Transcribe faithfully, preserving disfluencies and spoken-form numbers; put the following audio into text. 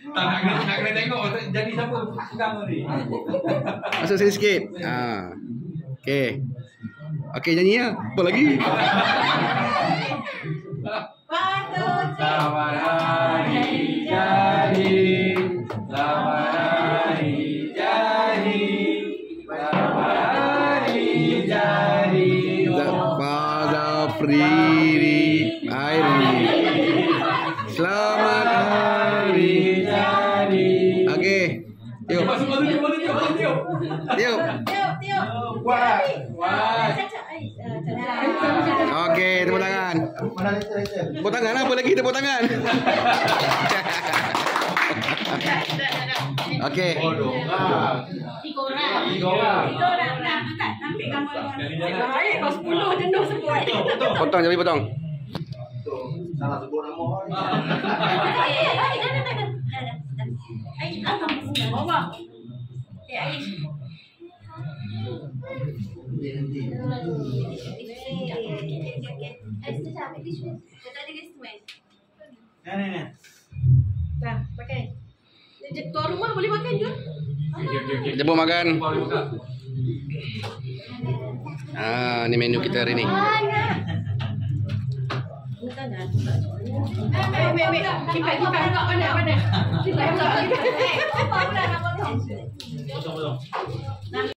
Tak nak kena, nak kena tengok jadi siapa pegang tadi. Masuk sini sikit. Ah. Okey. Okey, nyanyi ya. Apa lagi? Selamat hari jadi, selamat hari jadi, selamat hari jadi. Pada Friri Airi. Selamat hari jadi. Okey. Yuk. Masuk masuk tiup, masuk tiup, masuk tiup. Tiup. Tiup, tiup. Kuat, kuat. Okey, tepuk tangan. Tepuk tangan apa lagi? Tepuk tangan. Okey. Tiga orang. Tiga orang. Tiga orang. Nak angkat, ambil gambar. Baik, kau sepuluh jenuh sebut. Potong, jadi potong. Salah sebut nama. Eh, baik, dah, dah, dah, dah. Dah, dah, dah. Aish, apa? Bawa. Eh, Aish. Dah, pakai. Tuan rumah boleh makan je. Jemput makan. Ah, ni menu kita hari ni. Bukan dah. Eh, wait, wait. Kipas, kipas. Mana, mana? Kipas, kipas. Eh, apa pula nak potong? Potong, potong.